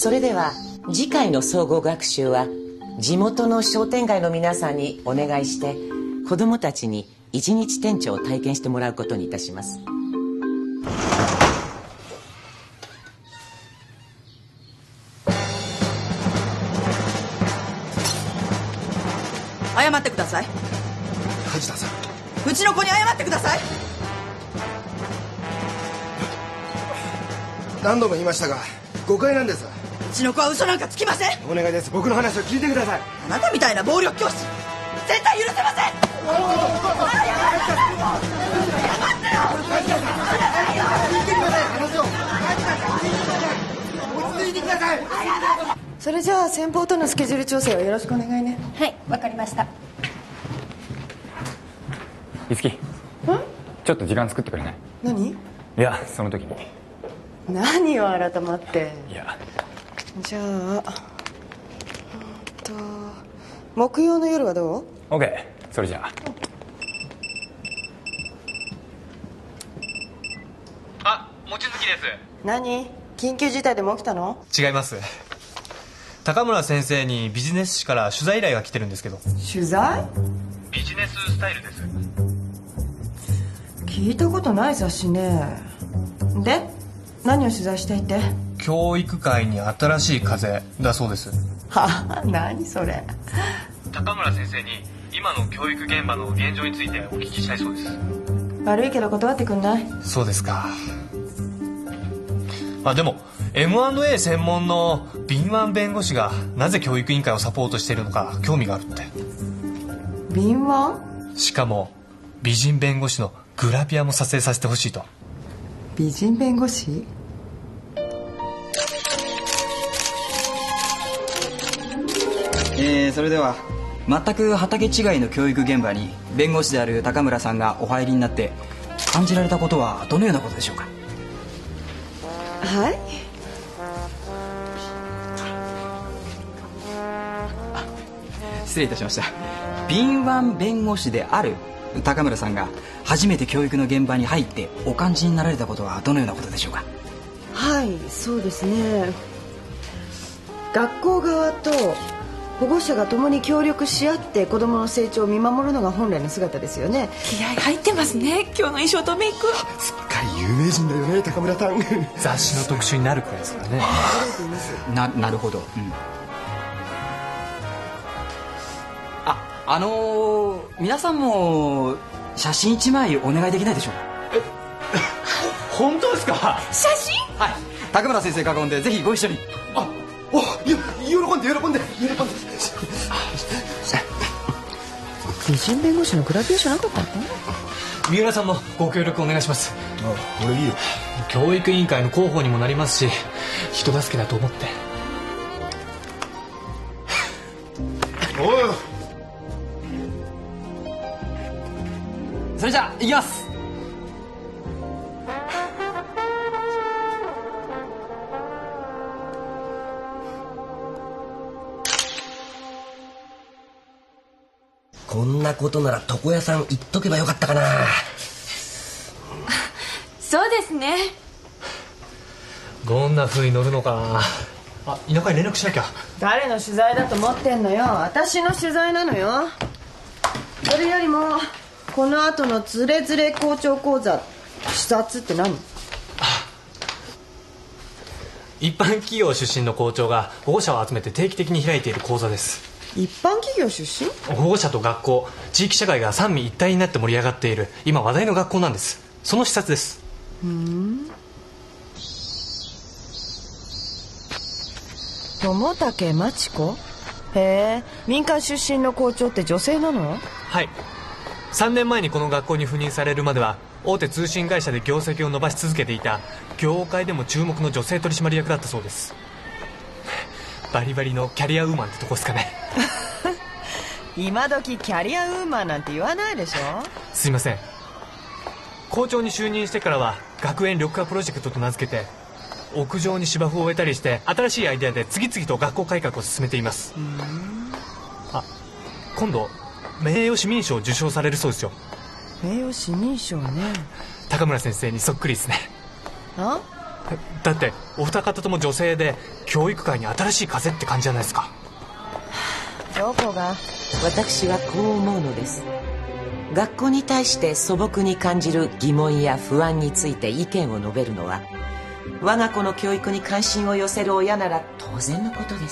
それでは次回の総合学習は地元の商店街の皆さんにお願いして子どもたちに一日店長を体験してもらうことにいたします。 謝ってください。 梶田さん、 うちの子に謝ってください。 何度も言いましたが誤解なんです。 うちの子は嘘なんかつきません。 お願いです。僕の話を聞いてください。 あなたみたいな暴力教師絶対許せません。 それじゃあ先方とのスケジュール調整をよろしくお願いね。 はい、わかりました。 いつき、ちょっと時間作ってくれない？ 何？ いや、その時に。 何よ改まって。 いや、 じゃあ木曜の夜はどう？ OK。 それじゃあ、望月です。 何？緊急事態でも起きたの？ 違います。高村先生にビジネス誌から取材依頼が来てるんですけど。 取材？ ビジネススタイルです。 聞いたことない雑誌ね。で何を取材したいって？ 教育界に新しい風だそうです。 はあ、何それ。 高村先生に今の教育現場の現状についてお聞きしたいそうです。 悪いけど断ってくんない？ そうですか。でも M&A 専門の敏腕弁護士がなぜ教育委員会をサポートしているのか興味があるって。 敏腕？ しかも美人弁護士のグラビアも撮影させてほしいと。 美人弁護士？ それでは全く畑違いの教育現場に弁護士である高村さんがお入りになって感じられたことはどのようなことでしょうか？ はい。 失礼いたしました。敏腕弁護士である高村さんが初めて教育の現場に入ってお感じになられたことはどのようなことでしょうか？ はい、そうですね。学校側と保護者が共に協力し合って子どもの成長を見守るのが本来の姿ですよね。 気合入ってますね。今日の衣装とメイク。 すっかり有名人だよね、高村さん。 雑誌の特集になるくらいですからね。 なるほど、皆さんも写真1枚お願いできないでしょうか？ 本当ですか？ 写真？ はい、高村先生囲んでぜひご一緒に。 喜んで。 美人弁護士のグラビアじゃなかったの？ 三浦さんもご協力お願いします。 俺いいよ。 教育委員会の広報にもなりますし人助けだと思って。 おい、 それじゃあ行きます。 こんなことなら床屋さん行っとけばよかったかな。 そうですね。 どんな風に乗るのかな。田舎に連絡しなきゃ。 誰の取材だと思ってんのよ。私の取材なのよ。それよりもこの後のズレズレ校長講座視察って何？ 一般企業出身の校長が保護者を集めて定期的に開いている講座です。 一般企業出身？ 保護者と学校、地域社会が三位一体になって盛り上がっている今話題の学校なんです。その視察です。 友竹真知子？へえ、民間出身の校長って女性なの？ はい。3年前にこの学校に赴任されるまでは大手通信会社で業績を伸ばし続けていた業界でも注目の女性取締役だったそうです。バリバリのキャリアウーマンってとこですかね。 今時キャリアウーマンなんて言わないでしょ。 すいません。校長に就任してからは学園緑化プロジェクトと名付けて屋上に芝生を植えたりして新しいアイデアで次々と学校改革を進めています。今度名誉市民賞を受賞されるそうですよ。 名誉市民賞ね。 高村先生にそっくりですね。 だってお二方とも女性で教育界に新しい風って感じじゃないですか。 どこが？ 私はこう思うのです。学校に対して素朴に感じる疑問や不安について意見を述べるのは、我が子の教育に関心を寄せる親なら当然のことです。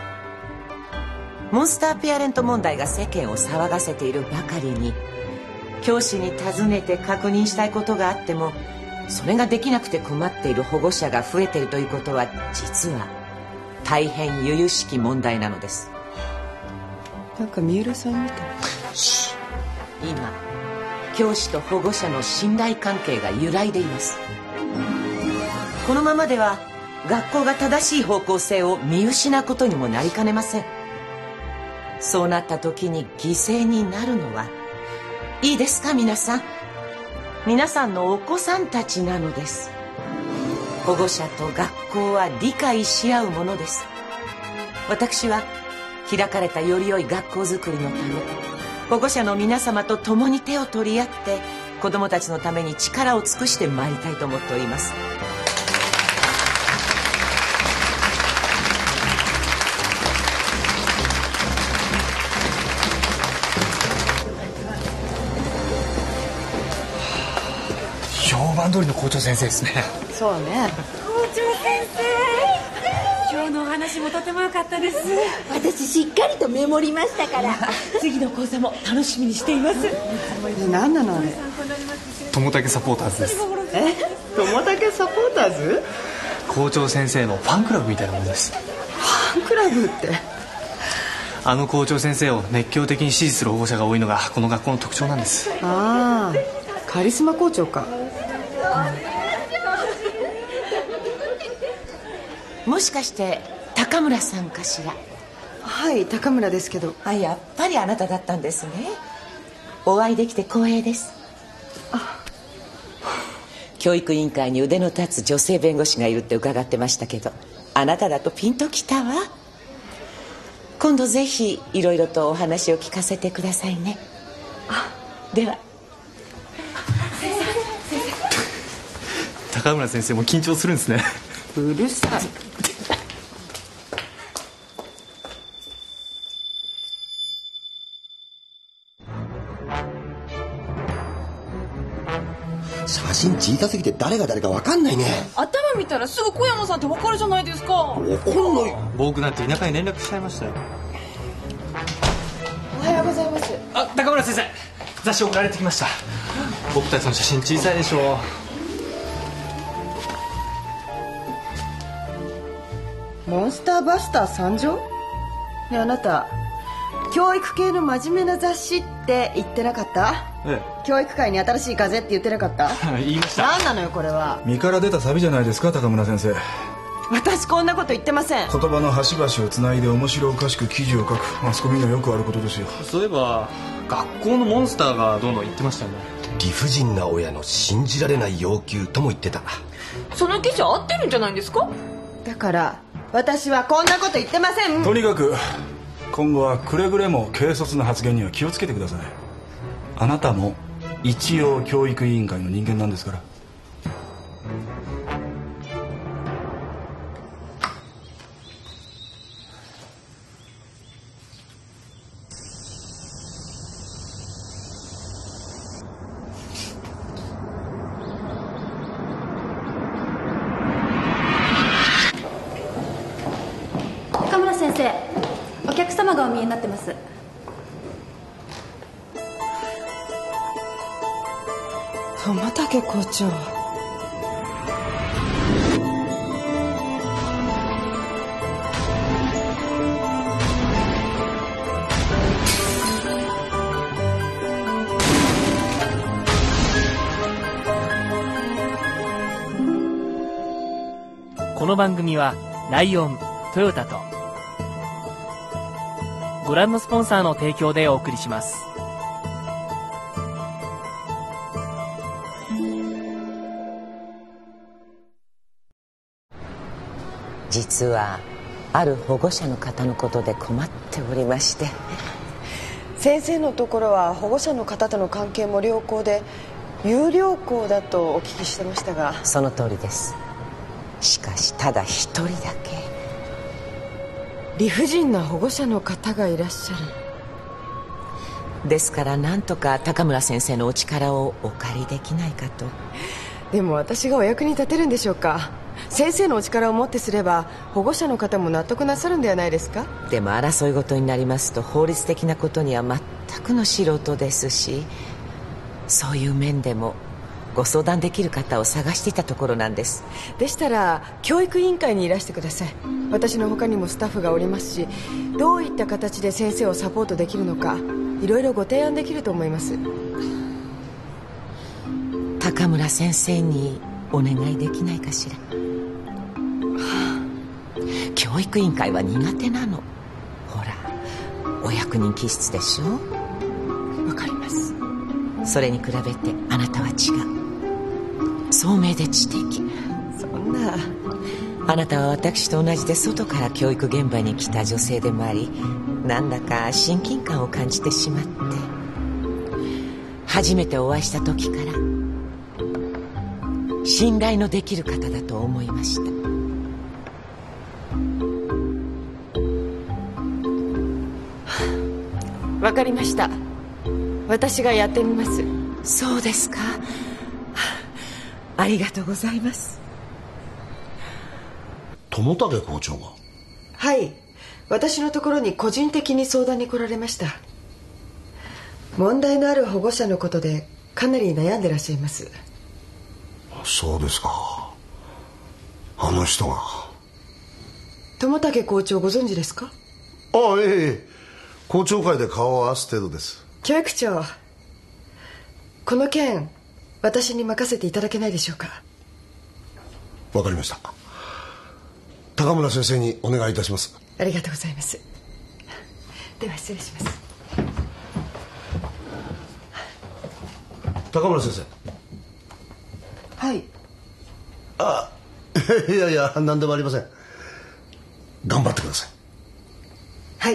モンスターペアレント問題が世間を騒がせているばかりに、教師に尋ねて確認したいことがあってもそれができなくて困っている保護者が増えているということは、実は大変由々しき問題なのです。 なんか三浦さんみたい。 今教師と保護者の信頼関係が揺らいでいます。このままでは学校が正しい方向性を見失うことにもなりかねません。そうなった時に犠牲になるのはいいですか、皆さん。皆さんのお子さんたちなのです。保護者と学校は理解し合うものです。私は開かれたより良い学校づくりのため、保護者の皆様と共に手を取り合って子どもたちのために力を尽くしてまいりたいと思っております。 評判通りの校長先生ですね。 そうね。 校長先生、今日のお話もとても良かったです。私しっかりとメモりましたから次の講座も楽しみにしています。 何なのあれ？ 友竹サポーターズです。 友竹サポーターズ？ 校長先生のファンクラブみたいなものです。 ファンクラブって？ あの校長先生を熱狂的に支持する保護者が多いのがこの学校の特徴なんです。 ああ、カリスマ校長か。 もしかして高村さんかしら？ はい、高村ですけど。 やっぱりあなただったんですね。お会いできて光栄です。教育委員会に腕の立つ女性弁護士がいるって伺ってましたけど、あなただとピンときたわ。今度ぜひいろいろとお話を聞かせてくださいね。では。 高村先生も緊張するんですね。 うるさい。 写真小さすぎて誰が誰か分かんないね。 頭見たらすぐ小山さんって分かるじゃないですか。 分かんない。 僕なんて田舎に連絡しちゃいましたよ。 おはようございます。 高村先生、雑誌送られてきました。僕たちの写真小さいでしょう。モンスターバスター参上？ねえ、あなた教育系の真面目な雑誌って言ってなかった？教育界に新しい風って言ってなかった？ 言いました。 何なのよこれは。 身から出たサビじゃないですか、高村先生。 私こんなこと言ってません。 言葉の端々をつないで面白おかしく記事を書くマスコミにはよくあることですよ。 そういえば学校のモンスターがどうの言ってましたよね。 理不尽な親の信じられない要求とも言ってた。 その記事合ってるんじゃないんですか？ だから私はこんなこと言ってません。 とにかく今後はくれぐれも軽率な発言には気をつけてください。あなたも一応教育委員会の人間なんですから。 高村先生、お客様がお見えになってます。 友竹校長。 この番組はライオン、トヨタとご覧のスポンサーの提供でお送りします。 実はある保護者の方のことで困っておりまして。 先生のところは保護者の方との関係も良好で有料校だとお聞きしてましたが。 その通りです。 しかしただ一人だけ理不尽な保護者の方がいらっしゃる。 ですからなんとか高村先生のお力をお借りできないかと。 でも私がお役に立てるんでしょうか。先生のお力をもってすれば保護者の方も納得なさるんではないですか。 でも争い事になりますと法律的なことには全くの素人ですし、そういう面でもご相談できる方を探していたところなんです。 でしたら教育委員会にいらしてください。私の他にもスタッフがおりますし、どういった形で先生をサポートできるのかいろいろご提案できると思います。 高村先生にお願いできないかしら。教育委員会は苦手なの。ほら、お役人気質でしょ。 わかります。 それに比べてあなたは違う。聡明で知的。 そんな。 あなたは私と同じで外から教育現場に来た女性でもあり、なんだか親近感を感じてしまって、初めてお会いした時から信頼のできる方だと思いました。 わかりました。私がやってみます。 そうですか。ありがとうございます。 友武校長が？ はい、私のところに個人的に相談に来られました。問題のある保護者のことでかなり悩んでらっしゃいます。 そうですか。あの人が。 友武校長ご存知ですか？ ああ、ええ、校長会で顔を合わす程度です。 教育長、この件私に任せていただけないでしょうか。 わかりました。高村先生にお願いいたします。 ありがとうございます。では失礼します。 高村先生。 はい。 あ、いやいや、何でもありません。頑張ってください。 はい。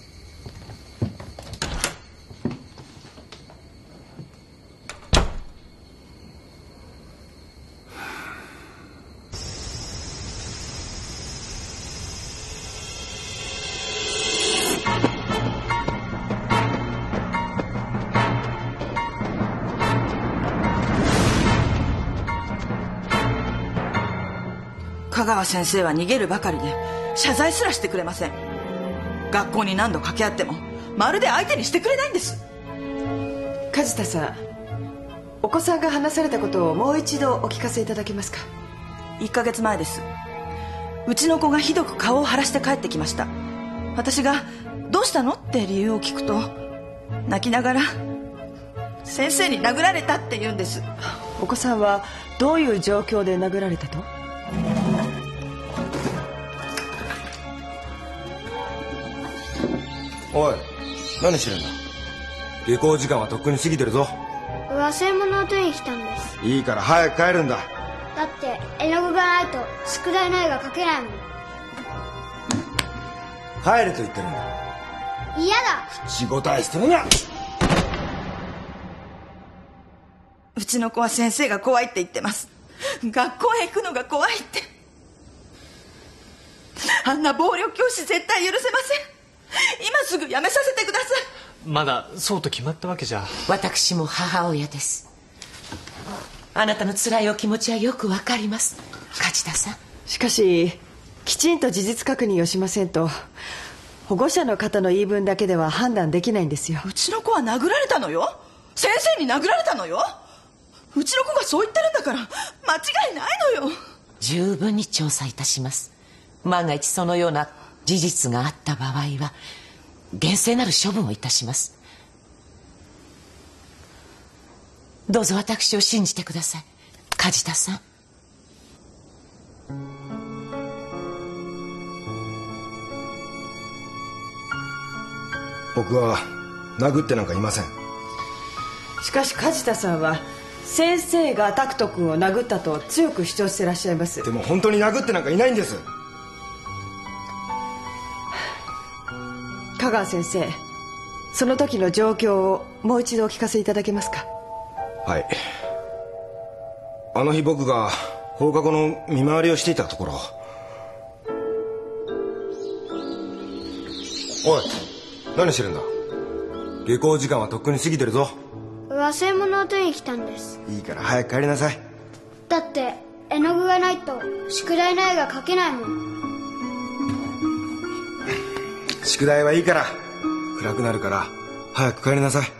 香川先生は逃げるばかりで謝罪すらしてくれません。学校に何度掛け合ってもまるで相手にしてくれないんです。 梶田さん、お子さんが話されたことをもう一度お聞かせいただけますか。 1ヶ月前です。うちの子がひどく顔を腫らして帰ってきました。私がどうしたのって理由を聞くと、泣きながら先生に殴られたって言うんです。 お子さんはどういう状況で殴られたと？ おい、何してるんだ。下校時間はとっくに過ぎてるぞ。 忘れ物を取りに来たんです。 いいから早く帰るんだ。 だって絵の具がないと宿題の絵が描けないもん。 帰れと言ってるんだ。 嫌だ。 口答えしてるな。 うちの子は先生が怖いって言ってます。学校へ行くのが怖いって。あんな暴力教師絶対許せません。今すぐやめさせてください。 まだそうと決まったわけじゃ。 私も母親です。あなたの辛いお気持ちはよくわかります、梶田さん。 しかしきちんと事実確認をしませんと保護者の方の言い分だけでは判断できないんですよ。 うちの子は殴られたのよ。先生に殴られたのよ。うちの子がそう言ってるんだから間違いないのよ。 十分に調査いたします。万が一そのような事実があった場合は厳正なる処分をいたします。どうぞ私を信じてください、梶田さん。 僕は殴ってなんかいません。 しかし梶田さんは先生が拓人君を殴ったと強く主張してらっしゃいます。 でも本当に殴ってなんかいないんです。 香川先生、その時の状況をもう一度お聞かせいただけますか。 はい。あの日僕が放課後の見回りをしていたところ。おい、何してるんだ。下校時間はとっくに過ぎてるぞ。 忘れ物を取りに来たんです。 いいから早く帰りなさい。 だって絵の具がないと宿題の絵が描けないもん。 宿題はいいから、暗くなるから早く帰りなさい。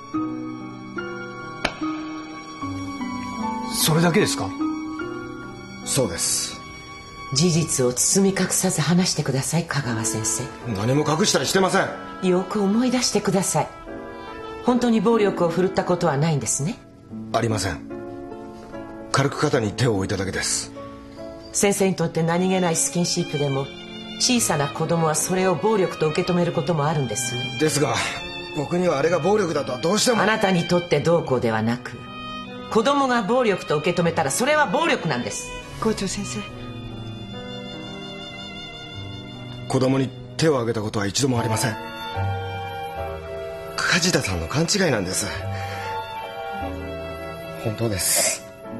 それだけですか？ そうです。 事実を包み隠さず話してください、香川先生。 何も隠したりしてません。 よく思い出してください。本当に暴力を振るったことはないんですね？ ありません。軽く肩に手を置いただけです。 先生にとって何気ないスキンシップでも小さな子供はそれを暴力と受け止めることもあるんですよ。 ですが僕にはあれが暴力だとはどうしても。 あなたにとってどうこうではなく、子供が暴力と受け止めたらそれは暴力なんです。 校長先生、 子供に手を挙げたことは一度もありません。梶田さんの勘違いなんです。本当です。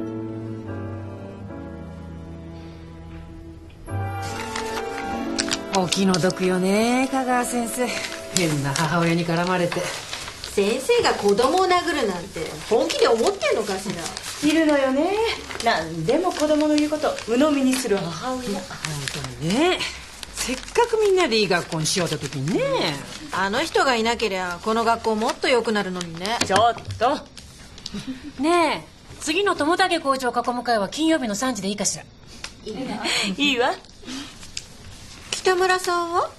お気の毒よね、香川先生。変な母親に絡まれて。 先生が子供を殴るなんて本気で思ってんのかしら。 いるのよね、何でも子供の言うこと鵜呑みにする母親。 本当にね。せっかくみんなでいい学校にしようって時にね。 あの人がいなけりゃこの学校もっと良くなるのにね。 ちょっとねえ、次の友武校長囲む会は金曜日の3時でいいかしら。 いいわ。 北村さんは？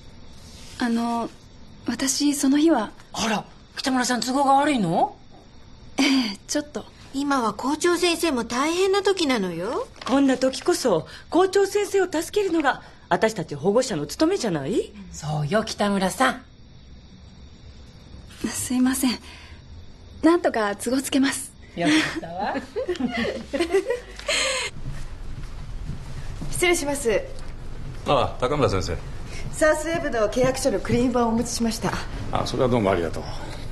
私その日は。 あら、北村さん都合が悪いの？ ちょっと。 今は校長先生も大変な時なのよ。 こんな時こそ校長先生を助けるのが私たち保護者の務めじゃない？ そうよ、北村さん。 すいません、なんとか都合つけます。 よかったわ。失礼します。 ああ、高村先生。 サウスウェブの契約書のクリーン版をお持ちしました。 あ、それはどうもありがとう。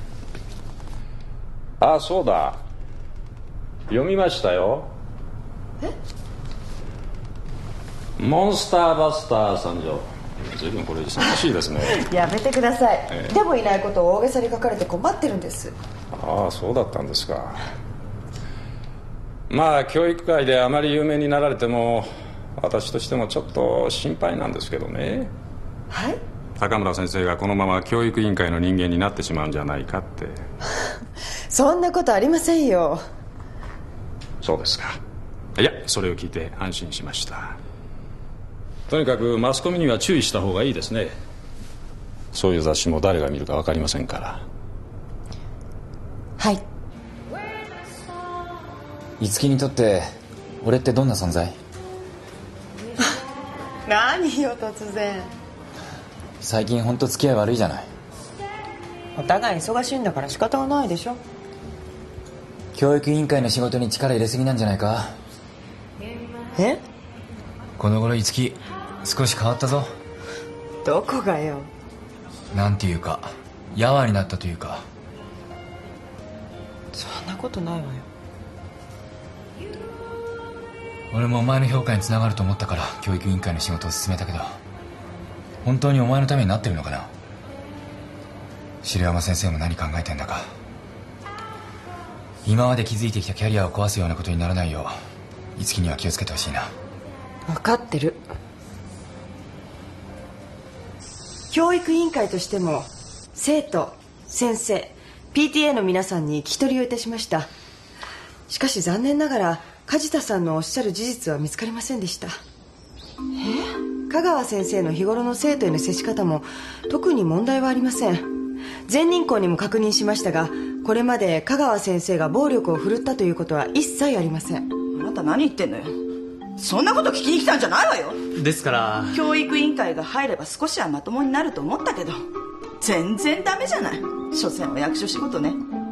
あ、そうだ、読みましたよ。モンスターバスター参上。随分これ忙しいですね。 やめてください、でもいないことを大げさに書かれて困ってるんです。 ああ、そうだったんですか。まあ教育界であまり有名になられても私としてもちょっと心配なんですけどね。 はい？ 高村先生がこのまま教育委員会の人間になってしまうんじゃないかって。 そんなことありませんよ。 そうですか。いや、それを聞いて安心しました。とにかくマスコミには注意した方がいいですね。そういう雑誌も誰が見るか分かりませんから。 はい。 樹にとって俺ってどんな存在？ 何よ突然。 最近本当付き合い悪いじゃない。 お互い忙しいんだから仕方がないでしょ。 教育委員会の仕事に力入れすぎなんじゃないか。 え？ この頃樹少し変わったぞ。 どこがよ。 なんていうかやわになったというか。 そんなことないわよ。 俺もお前の評価につながると思ったから教育委員会の仕事を進めたけど、本当にお前のためになってるのかな。白山先生も何考えてんだか。今まで築いてきたキャリアを壊すようなことにならないよう樹には気をつけてほしいな。 分かってる。教育委員会としても生徒、先生、PTA の皆さんに聞き取りをいたしました。しかし残念ながら梶田さんのおっしゃる事実は見つかりませんでした。香川先生の日頃の生徒への接し方も特に問題はありません。全人校にも確認しましたが、これまで香川先生が暴力を振るったということは一切ありません。あなた何言ってんのよ。そんなこと聞きに来たんじゃないわよ。 ですから教育委員会が入れば少しはまともになると思ったけど全然ダメじゃない。所詮は役所仕事ね。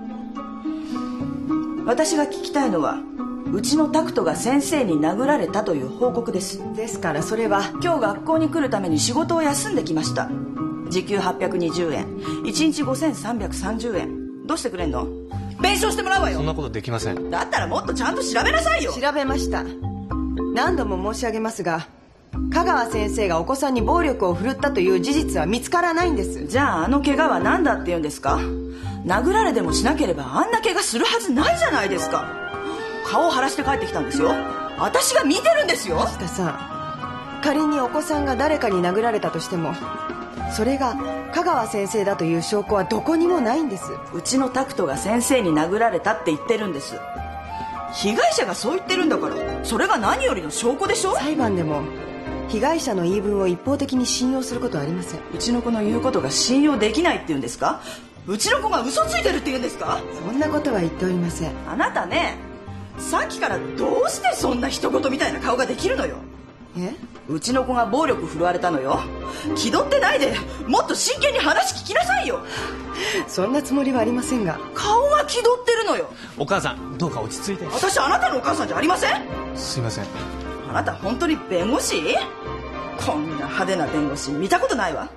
私が聞きたいのはうちのタクトが先生に殴られたという報告です。ですからそれは今日学校に来るために仕事を休んできました。時給820円、1日5330円。どうしてくれんの？弁償してもらうわよ。 そんなことできません。 だったらもっとちゃんと調べなさいよ。調べました。 何度も申し上げますが、香川先生がお子さんに暴力を振るったという事実は見つからないんです。 じゃあの怪我は何だって言うんですか？殴られでもしなければあんな怪我するはずないじゃないですか。顔を腫らして帰ってきたんですよ。私が見てるんですよ。 橋田さん、仮にお子さんが誰かに殴られたとしても、それが香川先生だという証拠はどこにもないんです。 うちのタクトが先生に殴られたって言ってるんです。被害者がそう言ってるんだから、それが何よりの証拠でしょ。 裁判でも被害者の言い分を一方的に信用することはありません。 うちの子の言うことが信用できないって言うんですか？うちの子が嘘ついてるって言うんですか？ そんなことは言っておりません。 あなたね、さっきからどうしてそんな人事みたいな顔ができるのよ。うちの子が暴力振るわれたのよ。気取ってないでもっと真剣に話聞きなさいよ。 そんなつもりはありませんが。 顔が気取ってるのよ。 お母さん、どうか落ち着いて。 私あなたのお母さんじゃありません。 すいません。 あなた本当に弁護士？こんな派手な弁護士見たことないわ。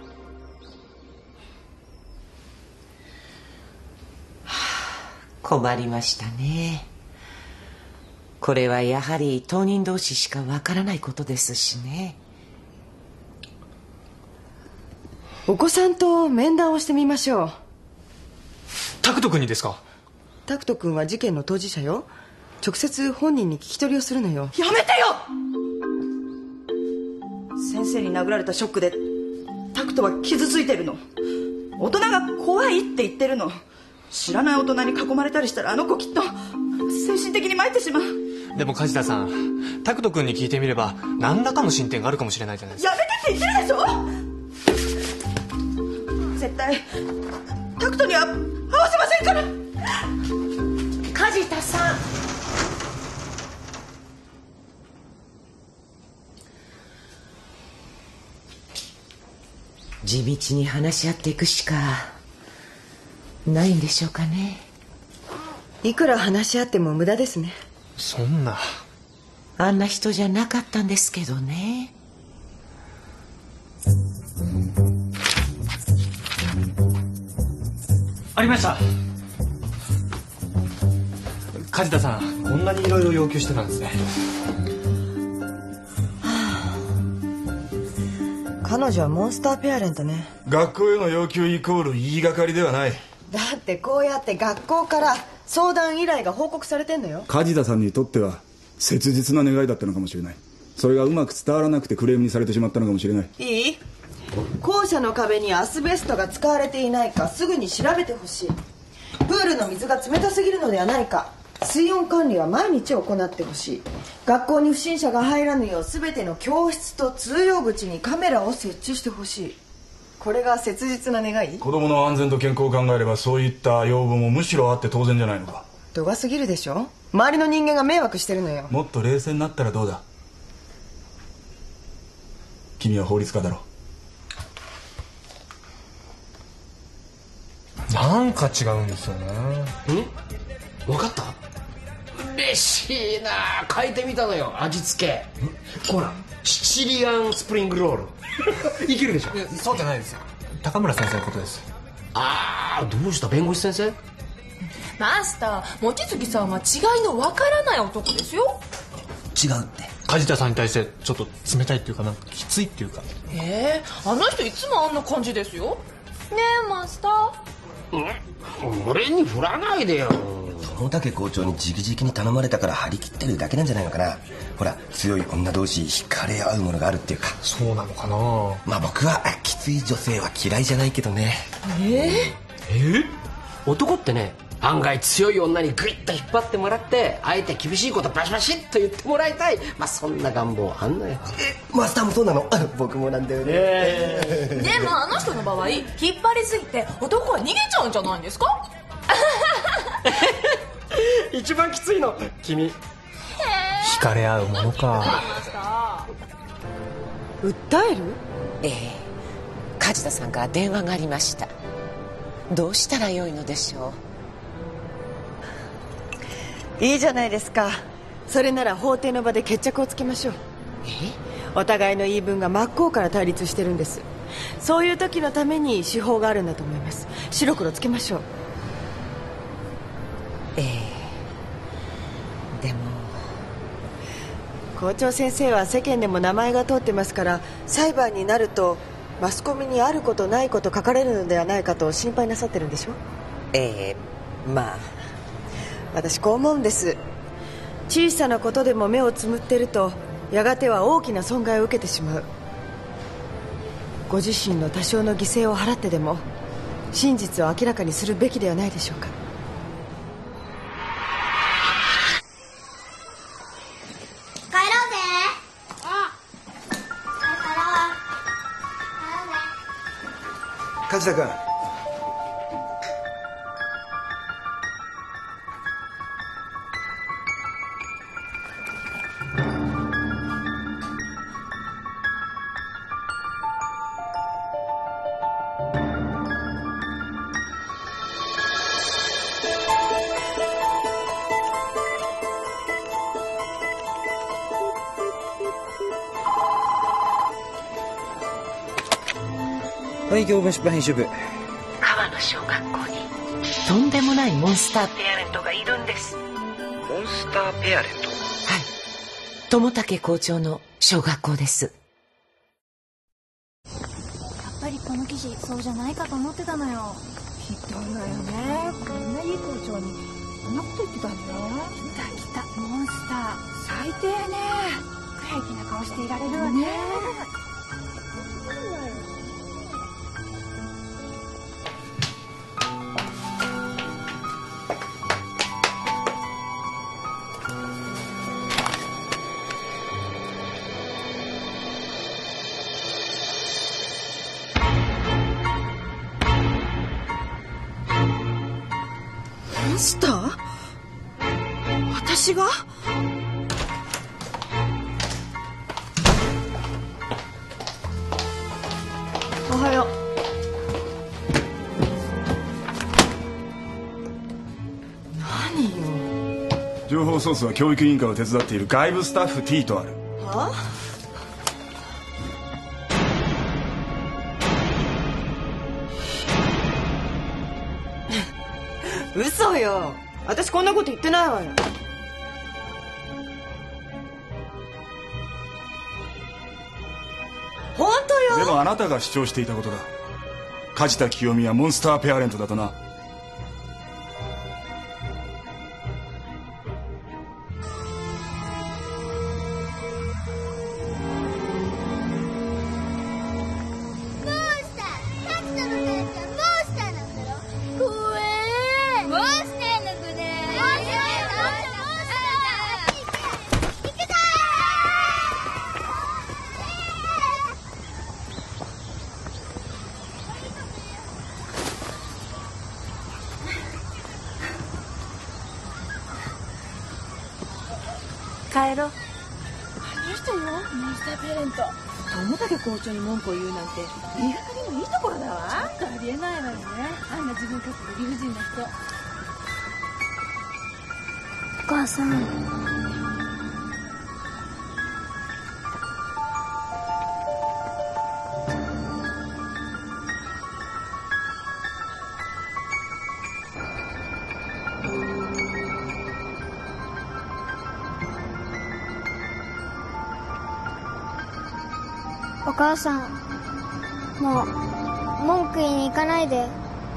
困りましたね。これはやはり当人同士しかわからないことですしね。 お子さんと面談をしてみましょう。 タクト君にですか？ タクト君は事件の当事者よ。直接本人に聞き取りをするのよ。 やめてよ。先生に殴られたショックでタクトは傷ついてるの。大人が怖いって言ってるの。知らない大人に囲まれたりしたらあの子きっと精神的に参ってしまう。 でも梶田さん、タクト君に聞いてみれば何らかの進展があるかもしれないじゃないですか。 やめてって言ってるでしょ。絶対タクトには合わせませんから。 梶田さん、地道に話し合っていくしかないんでしょうかね。 いくら話し合っても無駄ですね。 そんな、 あんな人じゃなかったんですけどね。 ありました。梶田さん、こんなにいろいろ要求してたんですね。 彼女はモンスターペアレントね。 学校への要求イコール言いがかりではない。 だってこうやって学校から相談依頼が報告されてんのよ。 梶田さんにとっては切実な願いだったのかもしれない。それがうまく伝わらなくてクレームにされてしまったのかもしれない。 いい？校舎の壁にアスベストが使われていないかすぐに調べてほしい。プールの水が冷たすぎるのではないか、水温管理は毎日行ってほしい。学校に不審者が入らぬよう全ての教室と通用口にカメラを設置してほしい。これが切実な願い？ 子供の安全と健康を考えればそういった要望もむしろあって当然じゃないのか。 度が過ぎるでしょ。周りの人間が迷惑してるのよ。 もっと冷静になったらどうだ。君は法律家だろ。 なんか違うんですよね。 分かった？嬉しいな。変えてみたのよ、味付け。ほら、シチリアンスプリングロール。いけるでしょ。 そうじゃないですよ。高村先生のことです。 ああ、どうした？弁護士先生？ マスター、望月さんは違いのわからない男ですよ。 違うって？ 梶田さんに対してちょっと冷たいっていうか、なんかきついっていうか。 あの人いつもあんな感じですよ。ねえマスター。 俺に振らないでよ。友武校長に直々に頼まれたから張り切ってるだけなんじゃないのかな。ほら、強い女同士惹かれ合うものがあるっていうか。 そうなのかな。 まあ僕はきつい女性は嫌いじゃないけどね。男ってね、案外強い女にグイッと引っ張ってもらってあえて厳しいことバシバシッと言ってもらいたい。まあそんな願望あんのよ。マスターもそうなの？僕もなんだよね。 でもあの人の場合引っ張りすぎて男は逃げちゃうんじゃないんですか？ 一番きついの君。 惹かれ合うものか。 訴える？ 梶田さんから電話がありました。どうしたらよいのでしょう？いいじゃないですか。それなら法廷の場で決着をつけましょう。お互いの言い分が真っ向から対立してるんです。そういう時のために司法があるんだと思います。白黒つけましょう。 でも校長先生は世間でも名前が通ってますから、裁判になるとマスコミにあることないこと書かれるのではないかと心配なさってるんでしょ。まあ私こう思うんです。小さなことでも目をつむっているとやがては大きな損害を受けてしまう。ご自身の多少の犠牲を払ってでも真実を明らかにするべきではないでしょうか。 帰ろうぜ。 梶田君。 はい、教文出版編集部。 川の小学校にとんでもないモンスターペアレントがいるんです。 モンスターペアレント？ はい、友武校長の小学校です。 やっぱりこの記事そうじゃないかと思ってたのよ。 ひどいわよね。こんないい校長にそんなこと言ってたんだよ。 来たモンスター最低ね。平気な顔していられるわね。 モンスター？私が？おはよう。何よ。 情報ソースは教育委員会を手伝っている外部スタッフ T とある。 はあ？嘘よ。私こんなこと言ってないわよ。本当よ。 でもあなたが主張していたことだ。梶田清美はモンスターペアレントだとな。 帰ろう。何してよ、モンスターペアレント。友武校長に文句を言うなんて医学にもいいところだわ。ちょっとありえないわよね。あんな自分勝手で理不尽な人。 お母さん。お母さん、もう文句言いに行かないで。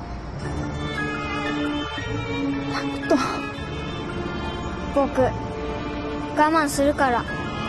僕我慢するから。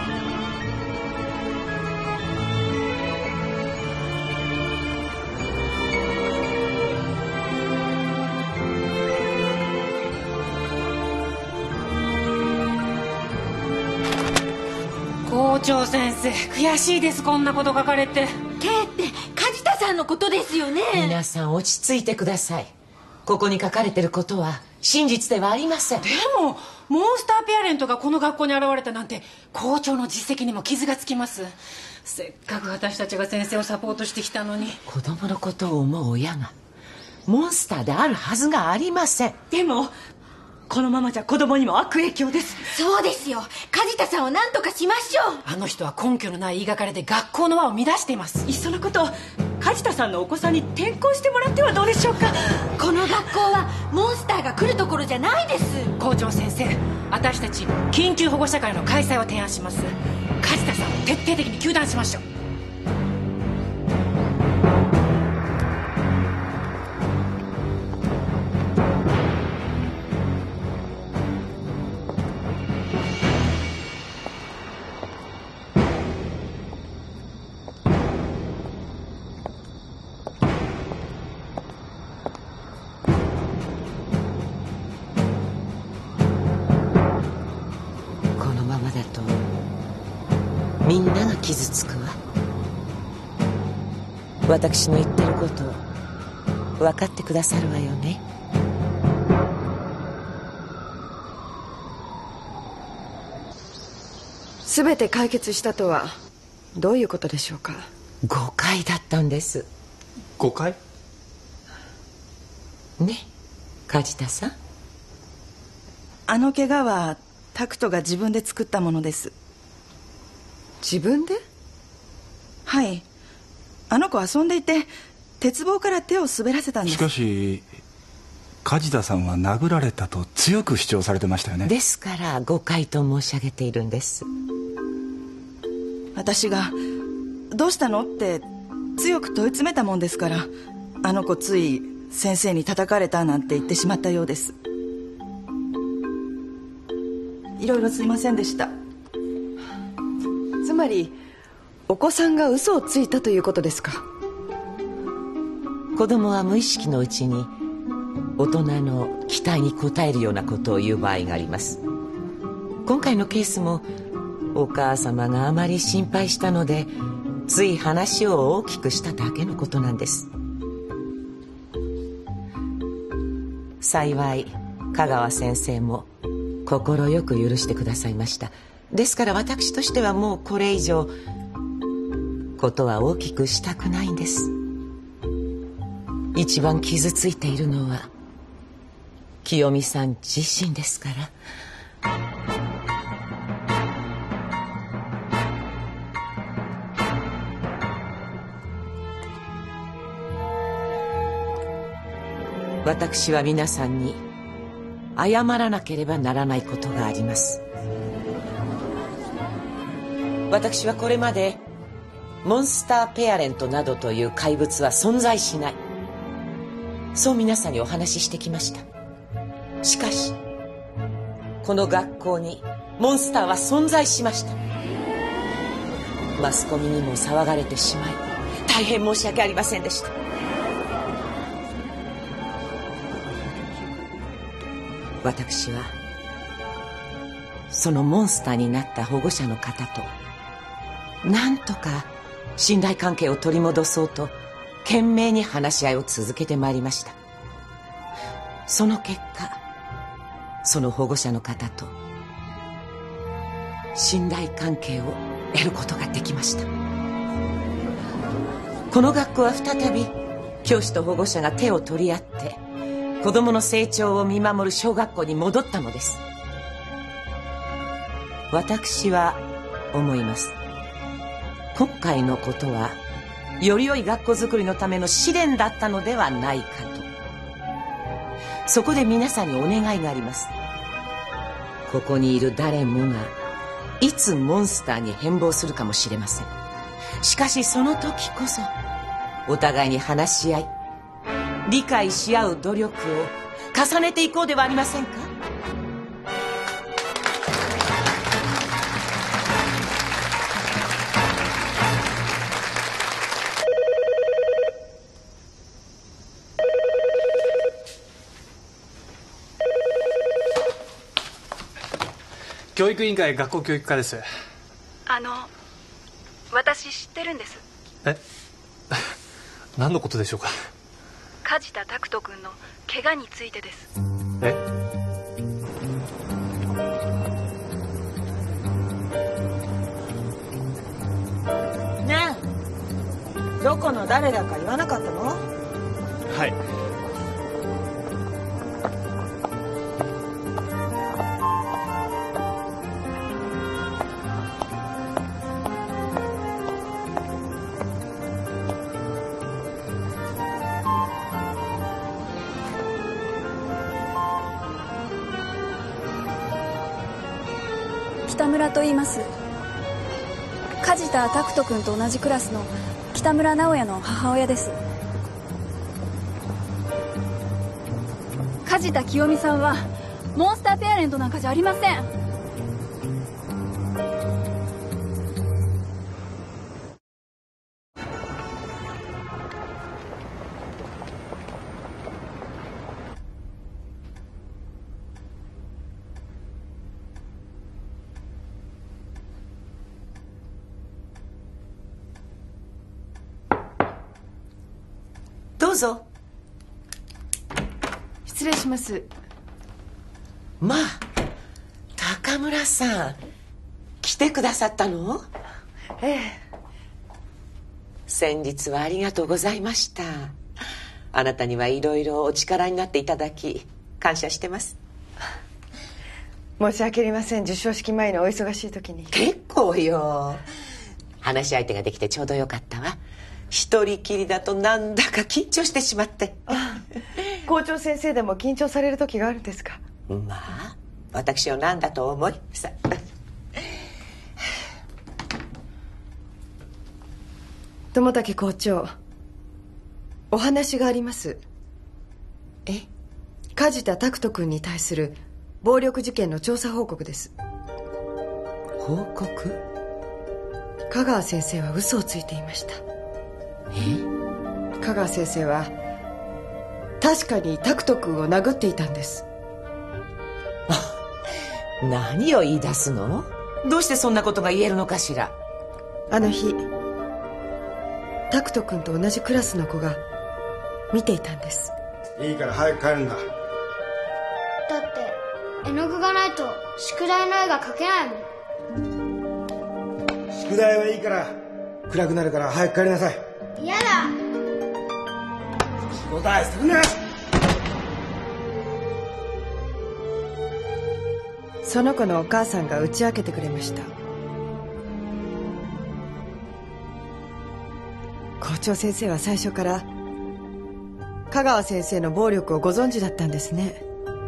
校長先生、悔しいです。こんなこと書かれて。 K って梶田さんのことですよね。 皆さん落ち着いてください。ここに書かれてることは真実ではありません。 でもモンスターペアレントがこの学校に現れたなんて校長の実績にも傷がつきます。せっかく私たちが先生をサポートしてきたのに。 子供のことを思う親がモンスターであるはずがありません。 でもこのままじゃ子供にも悪影響です。 そうですよ。梶田さんを何とかしましょう。 あの人は根拠のない言いがかりで学校の輪を乱しています。 いっそのこと梶田さんのお子さんに転校してもらってはどうでしょうか。 この学校はモンスターが来るところじゃないです。 校長先生、私たち緊急保護者会の開催を提案します。梶田さんを徹底的に糾弾しましょう。 みんなが傷つくわ。私の言ってることを分かってくださるわよね。 全て解決したとはどういうことでしょうか。 誤解だったんです。 誤解？ ね、梶田さん。 あの怪我はタクトが自分で作ったものです。 自分で？ はい。あの子遊んでいて鉄棒から手を滑らせたんです。 しかし梶田さんは殴られたと強く主張されてましたよね。 ですから誤解と申し上げているんです。 私がどうしたのって強く問い詰めたもんですから、あの子つい先生に叩かれたなんて言ってしまったようです。いろいろすいませんでした。 つまりお子さんが嘘をついたということですか。 子供は無意識のうちに大人の期待に応えるようなことを言う場合があります。今回のケースもお母様があまり心配したのでつい話を大きくしただけのことなんです。幸い香川先生も心よく許してくださいました。ですから私としてはもうこれ以上ことは大きくしたくないんです。一番傷ついているのは清美さん自身ですから。私は皆さんに謝らなければならないことがあります。私はこれまでモンスターペアレントなどという怪物は存在しない、そう皆さんにお話ししてきました。しかしこの学校にモンスターは存在しました。マスコミにも騒がれてしまい大変申し訳ありませんでした。私はそのモンスターになった保護者の方となんとか信頼関係を取り戻そうと懸命に話し合いを続けてまいりました。その結果その保護者の方と信頼関係を得ることができました。この学校は再び教師と保護者が手を取り合って子供の成長を見守る小学校に戻ったのです。私は思います。今回のことはより良い学校づくりのための試練だったのではないかと。そこで皆さんにお願いがあります。ここにいる誰もがいつモンスターに変貌するかもしれません。しかしその時こそお互いに話し合い理解し合う努力を重ねていこうではありませんか。 教育委員会学校教育課です。 私知ってるんです。 え何のことでしょうか。 梶田拓人君の怪我についてです。 えねえ、どこの誰だか言わなかったの？ はい。 村と言います。梶田拓人君と同じクラスの北村直哉の母親です。梶田清美さんはモンスターペアレントなんかじゃありません。 どうぞ。 失礼します。 まあ、高村さん来てくださったの？ ええ。 先日はありがとうございました。あなたにはいろいろお力になっていただき感謝してます。 申し訳ありません。授賞式前のお忙しい時に。 結構よ。話し相手ができてちょうどよかったわ。一人きりだとなんだか緊張してしまって。 校長先生でも緊張される時があるんですか？ まあ私を何だと思いさ。 友武校長、お話があります。 え？ 梶田拓人君に対する暴力事件の調査報告です。 報告？ 香川先生は嘘をついていました。香川先生は確かに拓人君を殴っていたんです。 何を言い出すの？どうしてそんなことが言えるのかしら。 あの日拓人君と同じクラスの子が見ていたんです。 いいから早く帰るんだ。 だって絵の具がないと宿題の絵が描けないもん。 宿題はいいから暗くなるから早く帰りなさい。 嫌だ。 答えするな。 その子のお母さんが打ち明けてくれました。校長先生は最初から香川先生の暴力をご存知だったんですね。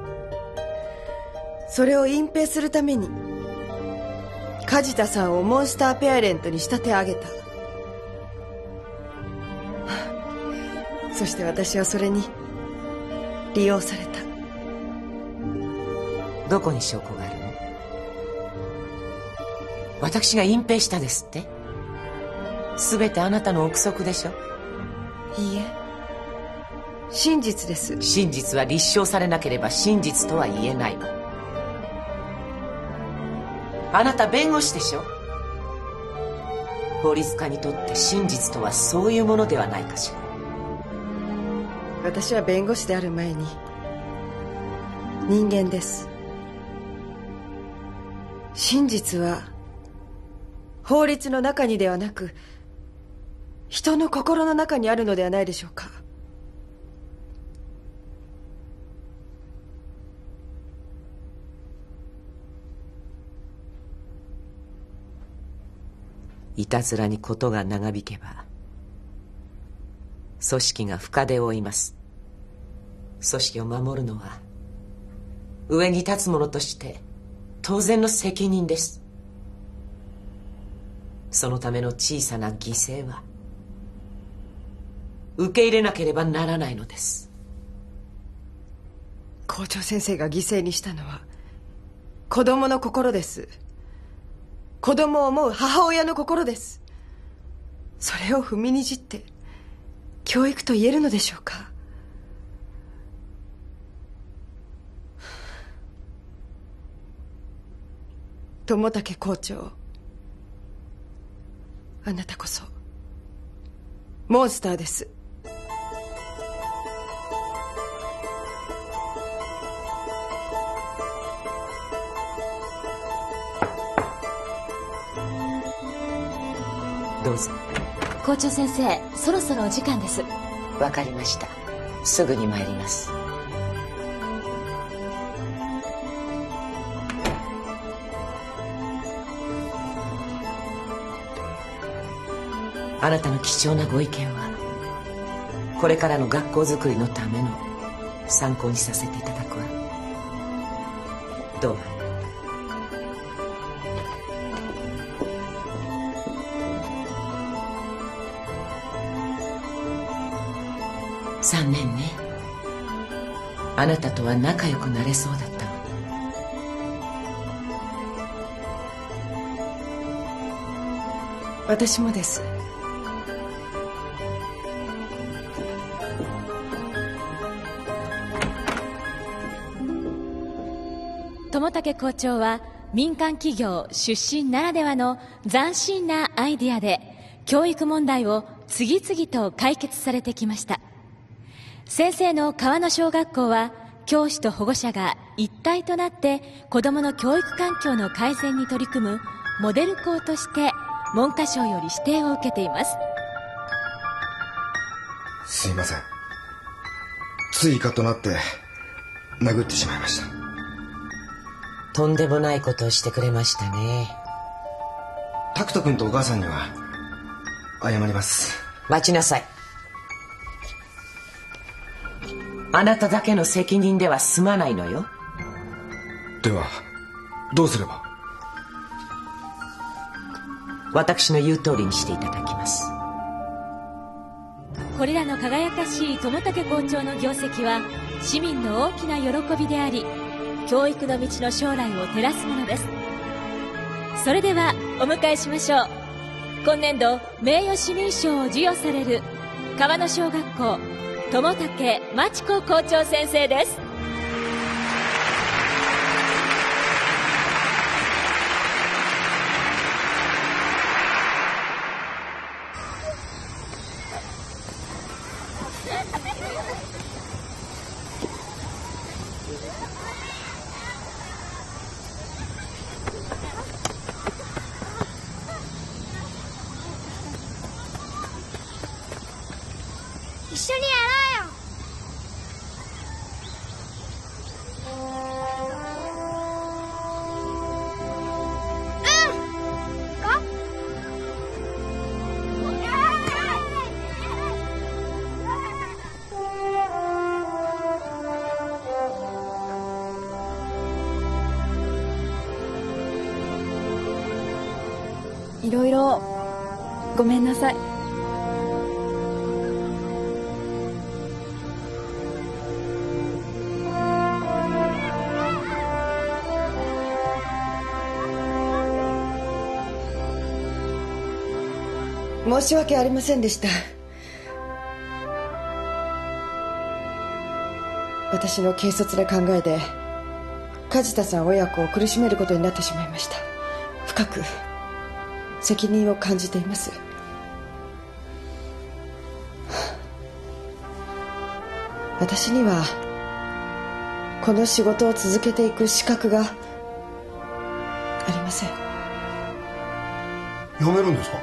それを隠蔽するために梶田さんをモンスターペアレントに仕立て上げた。そして私はそれに利用された。 どこに証拠があるの？私が隠蔽したですって？全てあなたの憶測でしょ？ いいえ、真実です。 真実は立証されなければ真実とは言えない。あなた弁護士でしょ？法律家にとって真実とはそういうものではないかしら。 私は弁護士である前に人間です。真実は法律の中にではなく人の心の中にあるのではないでしょうか。 いたずらに事が長引けば組織が深手を負います。組織を守るのは上に立つ者として当然の責任です。そのための小さな犠牲は受け入れなければならないのです。 校長先生が犠牲にしたのは子供の心です。子供を思う母親の心です。それを踏みにじって教育と言えるのでしょうか。友武校長、あなたこそモンスターです。 どうぞ。 校長先生、そろそろお時間です。 わかりました。すぐに参ります。あなたの貴重なご意見はこれからの学校づくりのための参考にさせていただくわ。どうも。 残念ね。あなたとは仲良くなれそうだったのに。私もです。 友武校長は民間企業出身ならではの斬新なアイデアで教育問題を次々と解決されてきました。先生の川野小学校は教師と保護者が一体となって子どもの教育環境の改善に取り組むモデル校として文科省より指定を受けています。 すいません、ついカッとなって殴ってしまいました。 とんでもないことをしてくれましたね。 拓人君とお母さんには謝ります。 待ちなさい。あなただけの責任では済まないのよ。 ではどうすれば？ 私の言う通りにしていただきます。 これらの輝かしい友武校長の業績は市民の大きな喜びであり、教育の道の将来を照らすものです。それではお迎えしましょう。今年度名誉市民賞を授与される川野小学校友武真知子校長先生です。 一緒にやろうよ。 いろいろごめんなさい。 申し訳ありませんでした。私の軽率な考えで梶田さん親子を苦しめることになってしまいました。深く責任を感じています。私にはこの仕事を続けていく資格がありません。 辞めるんですか？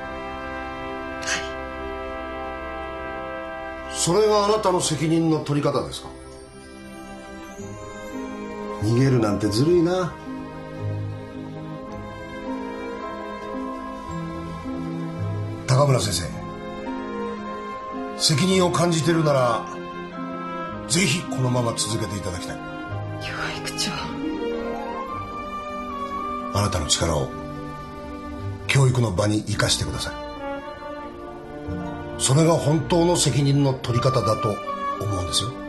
それがあなたの責任の取り方ですか？逃げるなんてずるいな。高村先生、責任を感じているならぜひこのまま続けていただきたい。 教育長、 あなたの力を教育の場に生かしてください。それが本当の責任の取り方だと思うんですよ。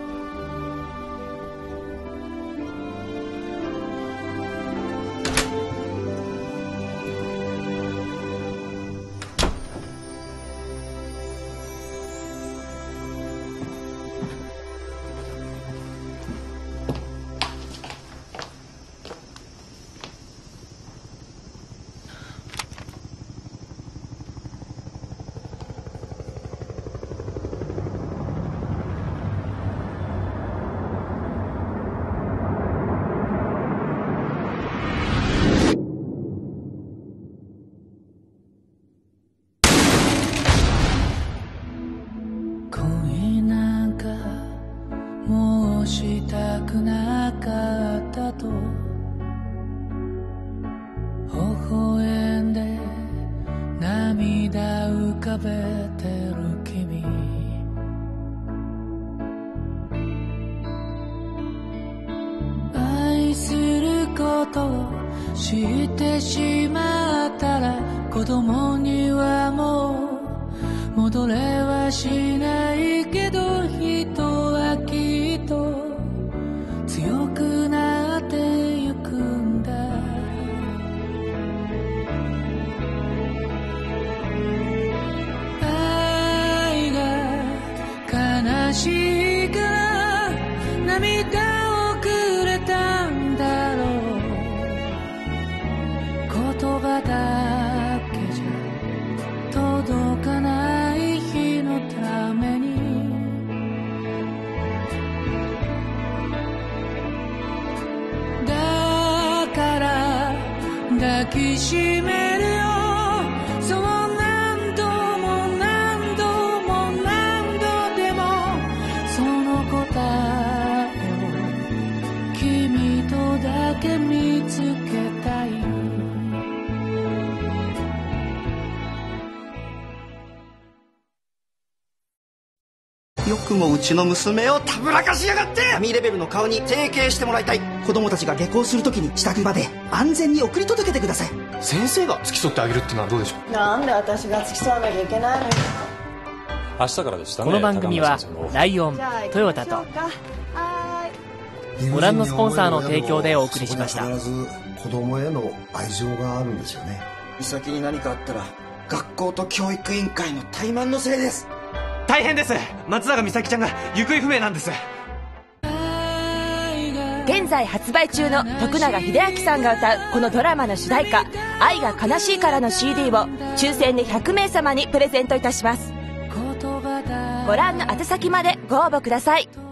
したくなかったと微笑んで涙浮かべてる君、愛することを知ってしまったら子供にはもう戻れはしないけど悲しいから涙をくれたんだろう。言葉だけじゃ届かない日のためにだから抱きしめるよ。そう何度も何度も何度でもその答えを君とだけ見つけたい。 よくもうちの娘をたぶらかしやがって。神レベルの顔に提携してもらいたい。子供たちが下校するときに自宅まで安全に送り届けてください。 先生が付き添ってあげるっていうのはどうでしょう。 なんで私が付き添わなきゃいけないのよ。 明日からでしたね。 この番組はライオン、トヨタとご覧のスポンサーの提供でお送りしました。 必ず子供への愛情があるんですよね。 美咲に何かあったら学校と教育委員会の怠慢のせいです。 大変です。松永美咲ちゃんが行方不明なんです。 現在発売中の徳永英明さんが歌うこのドラマの主題歌「愛が悲しいから」の CD を抽選で100名様にプレゼントいたします。ご覧の宛先までご応募ください。